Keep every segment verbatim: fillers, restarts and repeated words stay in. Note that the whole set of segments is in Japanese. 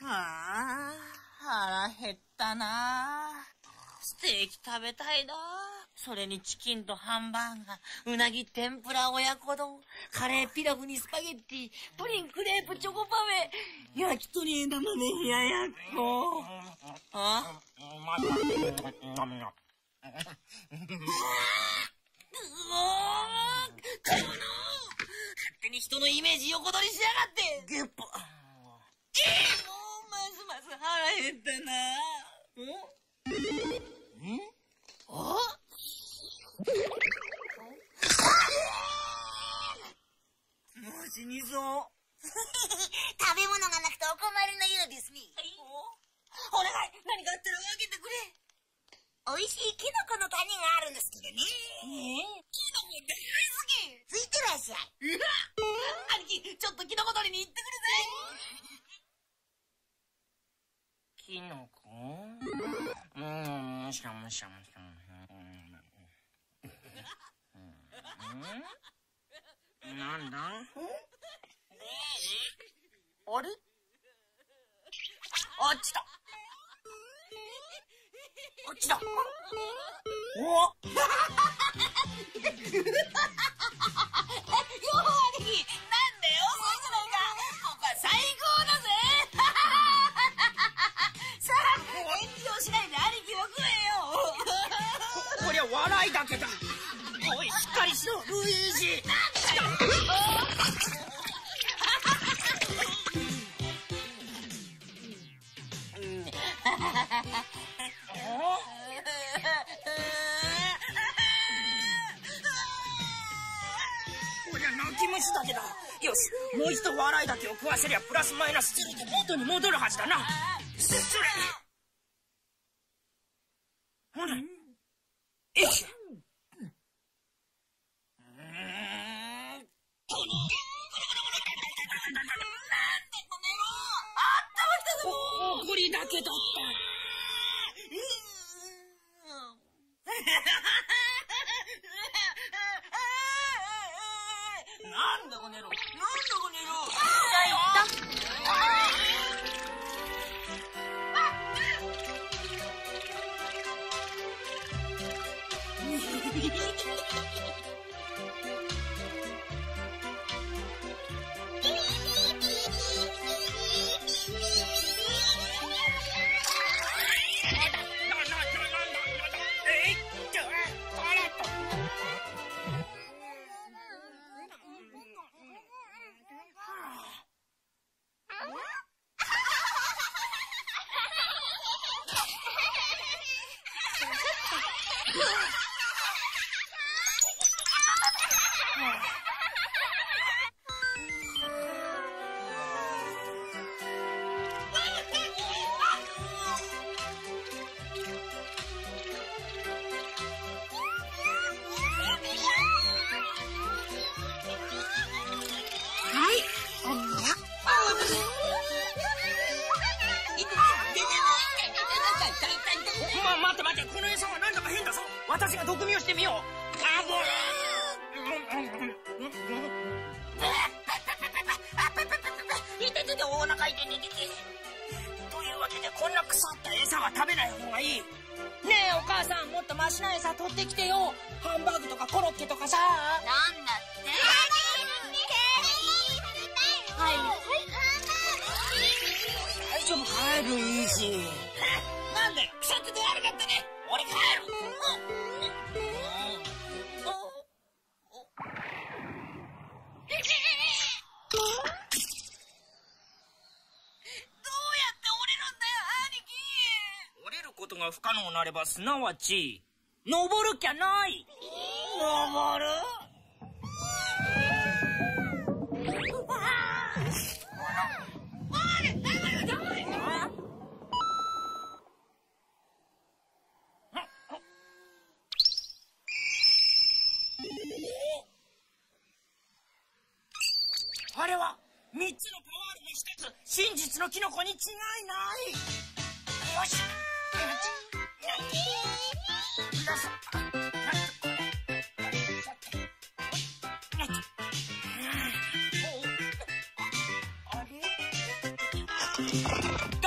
はあ、腹減ったな。ステーキ食べたいな。それにチキンとハンバーガー、うなぎ天ぷら親子丼、カレーピラフにスパゲッティ、プリンクレープチョコパフェ、焼き鳥枝豆冷ややっこ。あ？うおー、この勝手に人のイメージ横取りしやがって。ゲッポ。えー、もうますます腹減ったな。ん？ん？あ？もう死にそう。 食べ物がなくてお困りのようですね。 はい、お願い、何かあったら分けてくれ。 おいしいキノコの種があるんですけどね。 えー、キノコ大好き。 ついてらっしゃい。 うわ、兄貴、ちょっとキノコ取りに行ってくるぜ。キノコ？うーん、むしゃむしゃむしゃむしゃ。うん、なんだ？あれ？あっちだ。あっちだ。およー、兄貴、なんでよ、そうじゃないか。ここは最高だぜ。さあ、返事をしないで兄貴を食えよ。こりゃ笑いだけだ。おい、しっかりしろ、ルイージ。なんだよ。こりゃ泣き虫だけだ。よし、もう一度笑いだけを食わせりゃプラスマイナスゼロで元に戻るはずだな。それほら、えいっ、怒りだけだった。なんだこの野郎、なんだこの野郎。私が毒味をしてみよう。あぼー。いててて、お腹痛いててて。というわけで、こんな腐った餌は食べない方がいい。ねえ、お母さん、もっとマシな餌取ってきてよ。ハンバーグとかコロッケとかさ。 なんだって。 はい。大丈夫、帰るいいし。なんだよ、腐ってて悪かったね。俺帰る。ことが不可能なれば、すなわち登るきゃない。登る？あれは三つのパワールの一つ、真実のキノコに違いない。よし。あれ？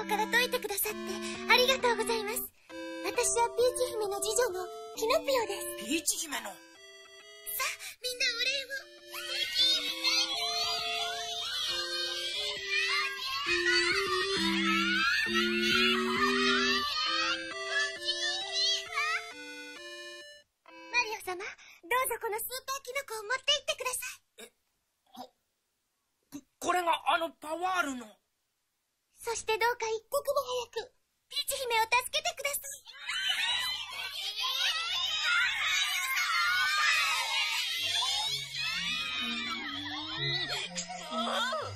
から解いてくださってありがとうございます。私はピーチ姫の次女のキノピオです。 ピーチ姫の。さあ、 みんなお礼を。マリオ様、どうぞこのスーパーキノコを持って行ってください。え、 こ、これがあのパワールの。 そしてどうか一刻も早くピーチ姫を助けてください。 ああ。